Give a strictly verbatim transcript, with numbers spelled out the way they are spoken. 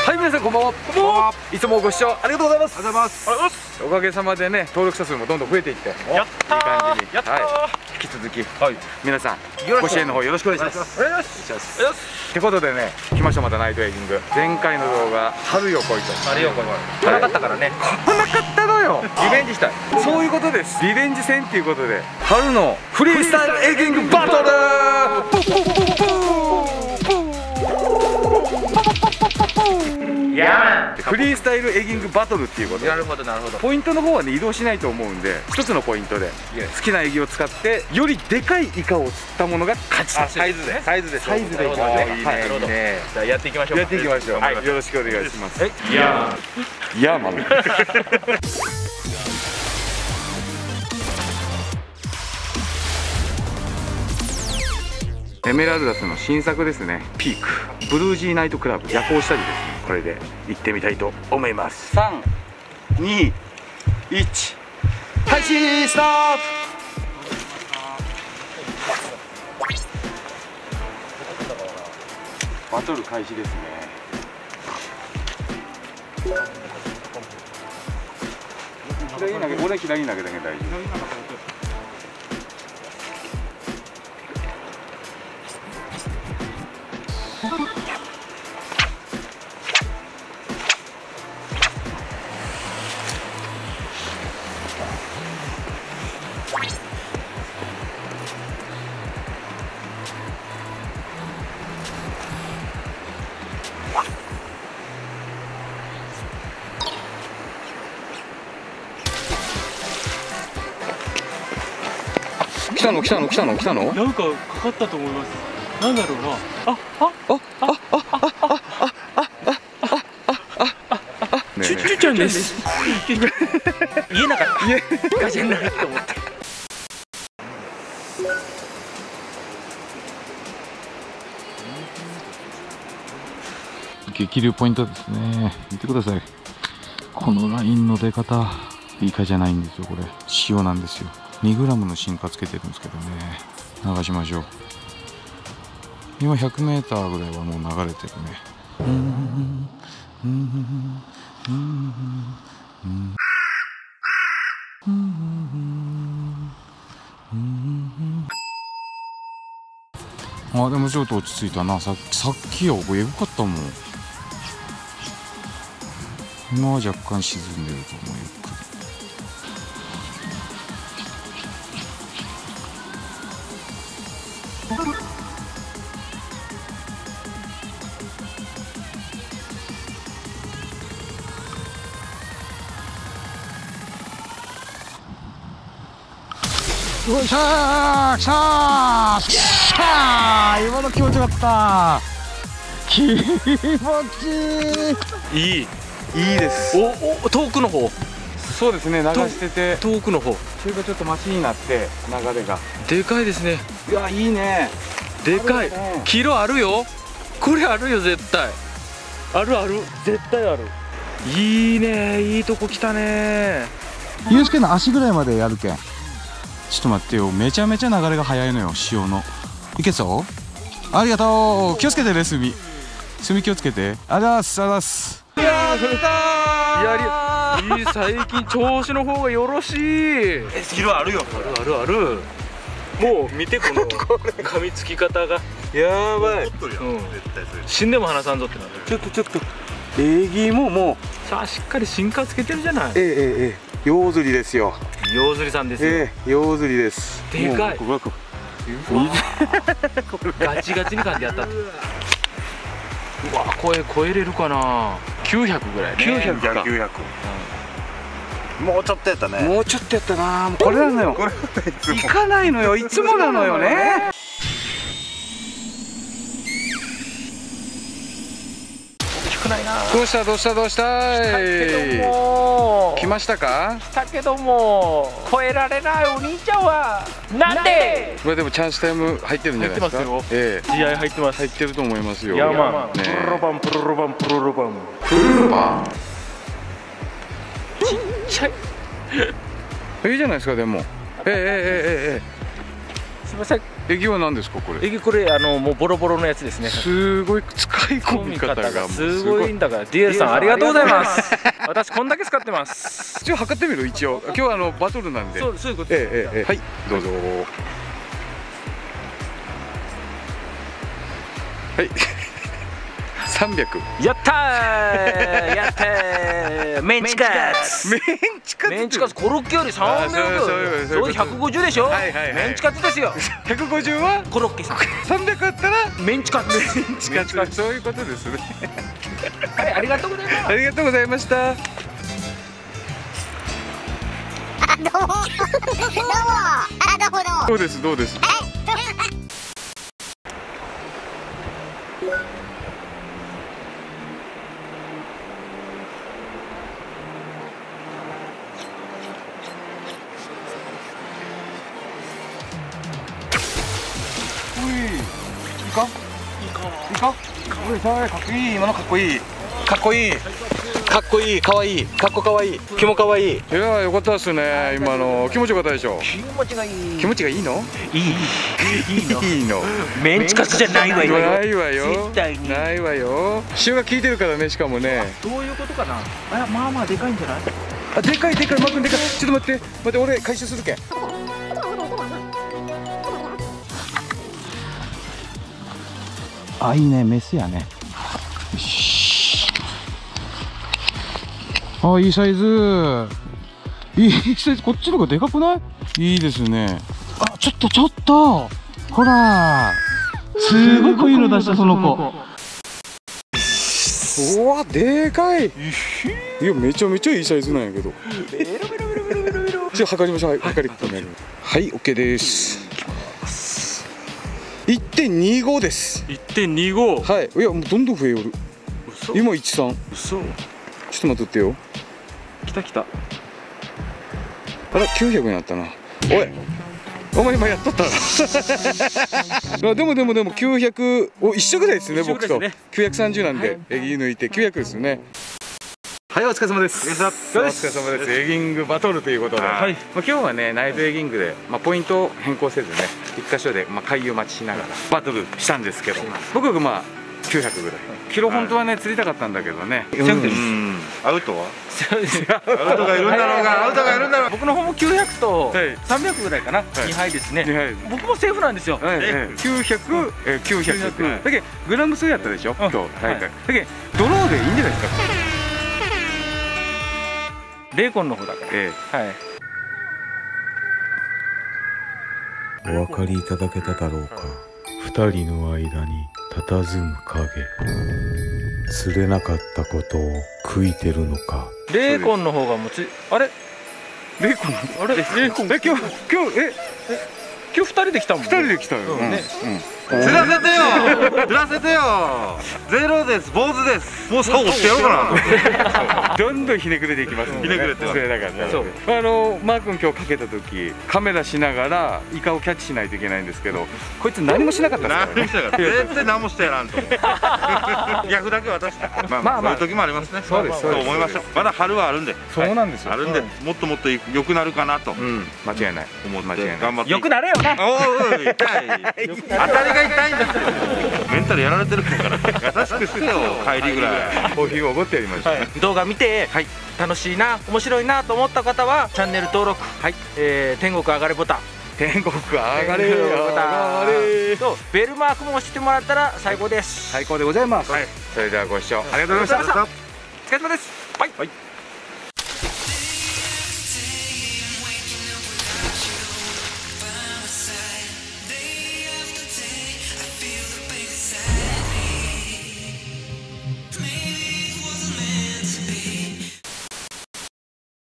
はい、皆さんこんばんは。こんばんは。いつもご視聴ありがとうございます。 ありがとうございます。 ありがとうございます。おかげさまでね、登録者数もどんどん増えていって、やったー、いい感じに、やったー、はい、引き続き、はい、皆さんご支援の方よろしくお願いします。お願いします。ってことでね、来ましたまたナイトエイジング。前回の動画、春よ来いと。春よ来い。来なかったからね。来なかったのよ。リベンジしたい。そういうことです。リベンジ戦っていうことで、春のフリースタイルエイジングバトル。フリースタイルエギングバトルっていうこと。なるほどなるほど。ポイントの方はね移動しないと思うんで、一つのポイントで好きなエギを使ってよりでかいイカを釣ったものが勝ち。サイズでサイズでサイズでいきましょう。いいねいいね。じゃあやっていきましょう。やっていきましょう。はい、よろしくお願いします。いやーいやーマン。エメラルダスの新作ですね、ピークブルージーナイトクラブ夜行下着ですね。これで行ってみたいと思います。さんにいち配信スタート。バトル開始ですね。左に投げ、俺左に投げたけど大丈夫。来たの来たの来たの来たの。 なんかかかったと思います。なんだろうな。ああああああああチュチュちゃんです。言えなかった。言えガジェンなると思って。 激流ポイントですね。見てください。このラインの出方、イカじゃないんですよ。これ塩なんですよ。にグラムの深化つけてるんですけどね。流しましょう。今ひゃくメーターぐらいはもう流れてるね。あ、でもちょっと落ち着いたな。さ, さっきはエグかったもん。今は若干沈んでると思う。ゆっくり。よいしょー、きたー、きたー。今の気持ちよかった。気持ちいい。 いい、いいです。おお、遠くの方。 そうですね、流してて遠くの方。 それがちょっと待ちになって流れがでかいですね。 いや、いいね。 でかい。ね、キロあるよ。これあるよ絶対。あるある、絶対ある。いいね、いいとこ来たね。 ゆうすけの足ぐらいまでやるけん。ちょっと待ってよ、めちゃめちゃ流れが速いのよ、潮の。いけそう？ありがとう。気をつけてね、墨。墨気をつけて。ありがとうございます。ありがとうございます。 いやー、それだー。やり、いい、最近調子の方がよろしい。え、スキルあるよ。あるあるある。もう見て、この噛みつき方が。やばい。うん、死んでも離さんぞってなる。 ちょっとちょっと。エギももう。さあ、しっかり進化つけてるじゃない。 ええええ、ヨウズリですよ。 ヨウズリさんですよ。 ええ、ヨウズリです。 でかい。ガチガチに噛んでやったって。うわ、これ超えれるかな。きゅうひゃくぐらいね。 きゅうひゃくか。きゅうひゃく。 もうちょっとやったね。 もうちょっとやったな。これなのよ。行かないのよ。いつもなのよね。 ないな。 どうしたどうしたどうしたい。来ましたか。 来たけども超えられない。お兄ちゃんはなんで。 これでもチャンスタイム入ってるんじゃないですか。 ええ、試合入ってます。 入ってると思いますよ。 いや、まあ、プロロバンプロロバンプロロバンプロロバン。 ちっちゃい。 いいじゃないですか。でもええええええええ、 すみません。 えエギは何ですかこれ？ エギこれあのもうボロボロのやつですね。 すごい使い込み方がもうすごいんだから。ディエルさんありがとうございます。私こんだけ使ってます。 一応測ってみる一応。今日はあのバトルなんで。 そうそういうことです。 ええええはいどうぞ。はい。三百。 やったーやったーメンチカツメンチカツメンチカツコロッケよりさんびゃくそれひゃくごじゅうでしょ。メンチカツですよ。 ひゃくごじゅうはコロッケさんさんびゃくあったらメンチカツメンチカツそういうことですね。 はいありがとうございます。 ありがとうございました。 どうもどうもあどうもどうもどうですどうです。いいかいいかいいかかっこいい今のかっこいいかっこいいかっこいいかわいいかっこかわいい気もかわいい。いやよかったですね今の気持ちよかったでしょ。 気持ちがいい。 気持ちがいいのいいいいのいいのメンチカツじゃないわよ。 ないわよ絶対にないわよ。塩が効いてるからねしかもね。 どういうことかな。あまあまあでかいんじゃない。 あでかいでかいマー君でかい。ちょっと待って待って俺回収するけん。 あ、いいね、メスやね。よし。あ、いいサイズ。いいサイズ、こっちの方がでかくない？いいですね。あ、ちょっとちょっと。ほら。すごい濃いの出した、その子。 うわ、でかい。いや、めちゃめちゃいいサイズなんやけど。じゃあ、測りましょう。はい、測り方ね。はい、オッケーです。いってんにご です。 いってんにご。 はい。いやもうどんどん増えよる。今いちさん。 嘘。 ちょっと待っとってよ。 来た来た。 あらきゅうひゃくになったな。おい。お前今やっとったな。あでもでもでもきゅうひゃくお一緒ぐらいですね僕と。きゅうひゃくさんじゅうなんでエギ抜いてきゅうひゃくですね。はいお疲れ様です。お疲れ様です。エギングバトルということで、はい、まあ今日はねナイトエギングでまあポイントを変更せずね一箇所でまあ回遊待ちしながらバトルしたんですけど、僕がまあきゅうひゃくぐらい。キロ本当はね釣りたかったんだけどね。セーフです。アウトは？アウトがいるんだろうがアウトがいるんだろう。 僕の方もきゅうひゃくとさんびゃくぐらいかな。にはいですね。僕もセーフなんですよ。 きゅうひゃく、きゅうひゃく。だけどグラム数やったでしょ。今日大会。だけどドローでいいんじゃないですか。 ベーコンの方だから。はい。 お分かりいただけただろうか。二人の間に佇む影。釣れなかったことを悔いてるのか。 ベーコンの方がもつあれベーコンあれベーコンえ今日今日え今日二人で来たもん。 二人で来たよ。 釣らせてよ釣らせてよ。ゼロです坊主です。もう竿押してやろうかな。 どんどんひねくれていきます。 ひねくれてそれだからね。あのマー君今日かけた時カメラしながらイカをキャッチしないといけないんですけど、こいつ何もしなかったですからね。 絶対何もしてやらんと。逆だけ渡した。まあまあそういう時もありますね。 そうですそう思いましょう。まだ春はあるんで。 そうなんですよ。 あるんでもっともっと良くなるかなと。 間違いない。 思って頑張って。 良くなれよな。 おい痛い。当たりが痛いんですよ。メンタルやられてるから優しくしてよ帰りぐらい。 コーヒーをおごってやりました。 動画見て楽しいな面白いなと思った方はチャンネル登録、はいえー、天国上がれボタン天国上がれ上がれとベルマークも押してもらったら最高です。 最高でございます。それではご視聴ありがとうございました。お疲れ様です。はい。